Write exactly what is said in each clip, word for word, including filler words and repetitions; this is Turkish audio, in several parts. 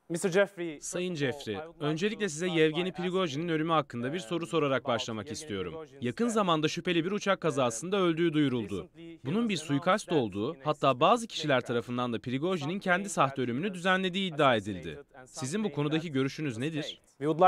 Sayın Jeffrey, öncelikle size Yevgeni Prigojin'in ölümü hakkında bir soru sorarak başlamak istiyorum. Yakın zamanda şüpheli bir uçak kazasında öldüğü duyuruldu. Bunun bir suikast olduğu, hatta bazı kişiler tarafından da Prigojin'in kendi sahte ölümünü düzenlediği iddia edildi. Sizin bu konudaki görüşünüz nedir?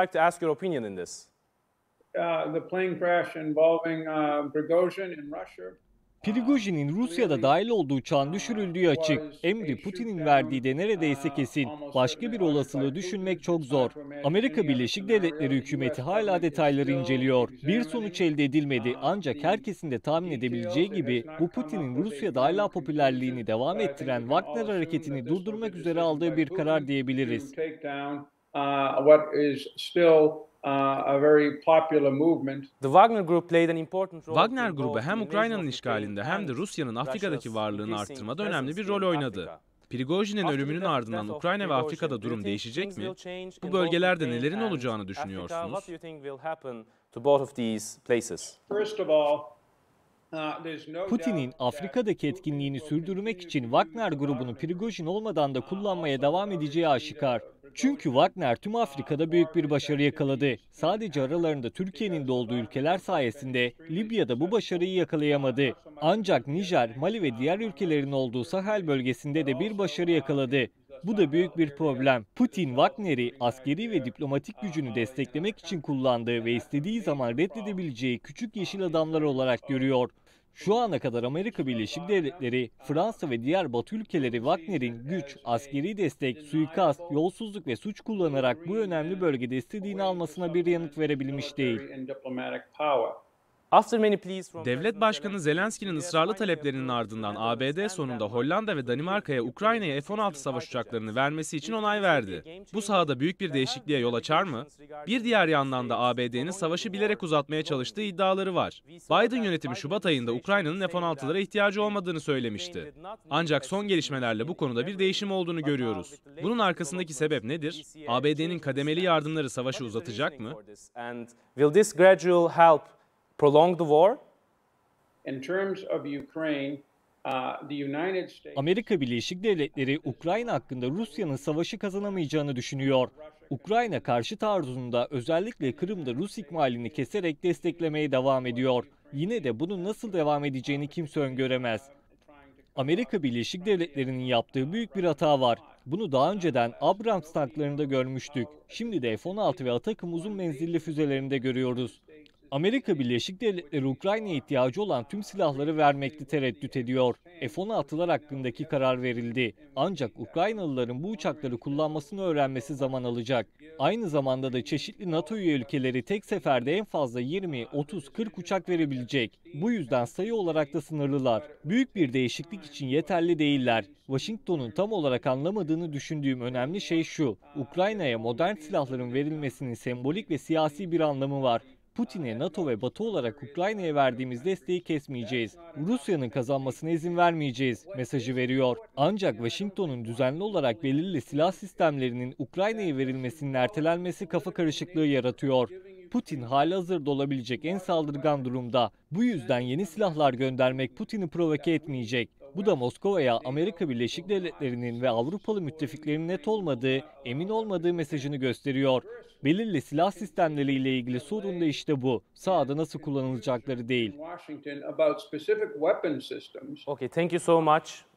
Uh, the plane crash involving uh, Prigozhin in Russia. Prigojin'in Rusya'da dahil olduğu uçağın düşürüldüğü açık. Emri Putin'in verdiği de neredeyse kesin. Başka bir olasılığı düşünmek çok zor. Amerika Birleşik Devletleri hükümeti hala detayları inceliyor. Bir sonuç elde edilmedi ancak herkesin de tahmin edebileceği gibi bu Putin'in Rusya'da hala popülerliğini devam ettiren Wagner hareketini durdurmak üzere aldığı bir karar diyebiliriz. Wagner grubu hem Ukrayna'nın işgalinde hem de Rusya'nın Afrika'daki varlığını arttırmada önemli bir rol oynadı. Prigojin'in ölümünün ardından Ukrayna ve Afrika'da durum değişecek mi? Bu bölgelerde nelerin olacağını düşünüyorsunuz? Putin'in Afrika'daki etkinliğini sürdürmek için Wagner grubunu Prigojin olmadan da kullanmaya devam edeceği aşikar. Çünkü Wagner tüm Afrika'da büyük bir başarı yakaladı. Sadece aralarında Türkiye'nin de olduğu ülkeler sayesinde Libya'da bu başarıyı yakalayamadı. Ancak Nijer, Mali ve diğer ülkelerin olduğu Sahel bölgesinde de bir başarı yakaladı. Bu da büyük bir problem. Putin, Wagner'i askeri ve diplomatik gücünü desteklemek için kullandığı ve istediği zaman reddedebileceği küçük yeşil adamlar olarak görüyor. Şu ana kadar Amerika Birleşik Devletleri, Fransa ve diğer Batı ülkeleri Wagner'in güç, askeri destek, suikast, yolsuzluk ve suç kullanarak bu önemli bölgede istediğini almasına bir yanıt verebilmiş değil. Devlet Başkanı Zelenski'nin ısrarlı taleplerinin ardından A B D sonunda Hollanda ve Danimarka'ya Ukrayna'ya F on altı savaş uçaklarını vermesi için onay verdi. Bu sahada büyük bir değişikliğe yol açar mı? Bir diğer yandan da A B D'nin savaşı bilerek uzatmaya çalıştığı iddiaları var. Biden yönetimi Şubat ayında Ukrayna'nın F on altılara ihtiyacı olmadığını söylemişti. Ancak son gelişmelerle bu konuda bir değişim olduğunu görüyoruz. Bunun arkasındaki sebep nedir? A B D'nin kademeli yardımları savaşı uzatacak mı? Prolong the war? In terms of Ukraine, uh, the United States... Amerika Birleşik Devletleri Ukrayna hakkında Rusya'nın savaşı kazanamayacağını düşünüyor. Ukrayna karşı taarruzunda özellikle Kırım'da Rus ikmalini keserek desteklemeye devam ediyor. Yine de bunun nasıl devam edeceğini kimse öngöremez. Amerika Birleşik Devletleri'nin yaptığı büyük bir hata var. Bunu daha önceden Abrams tanklarında görmüştük. Şimdi de F on altı ve Atakım uzun menzilli füzelerinde görüyoruz. Amerika Birleşik Devletleri Ukrayna'ya ihtiyacı olan tüm silahları vermekte tereddüt ediyor. F on altılar hakkındaki karar verildi. Ancak Ukraynalıların bu uçakları kullanmasını öğrenmesi zaman alacak. Aynı zamanda da çeşitli NATO üye ülkeleri tek seferde en fazla yirmi, otuz, kırk uçak verebilecek. Bu yüzden sayı olarak da sınırlılar. Büyük bir değişiklik için yeterli değiller. Washington'un tam olarak anlamadığını düşündüğüm önemli şey şu: Ukrayna'ya modern silahların verilmesinin sembolik ve siyasi bir anlamı var. Putin'e NATO ve Batı olarak Ukrayna'ya verdiğimiz desteği kesmeyeceğiz. Rusya'nın kazanmasına izin vermeyeceğiz mesajı veriyor. Ancak Washington'un düzenli olarak belirli silah sistemlerinin Ukrayna'ya verilmesinin ertelenmesi kafa karışıklığı yaratıyor. Putin halihazırda olabilecek en saldırgan durumda. Bu yüzden yeni silahlar göndermek Putin'i provoke etmeyecek. Bu da Moskova'ya Amerika Birleşik Devletleri'nin ve Avrupalı müttefiklerinin net olmadığı, emin olmadığı mesajını gösteriyor. Belirli silah sistemleriyle ilgili sorun da işte bu. Sahada nasıl kullanılacakları değil. Okay, thank you so much.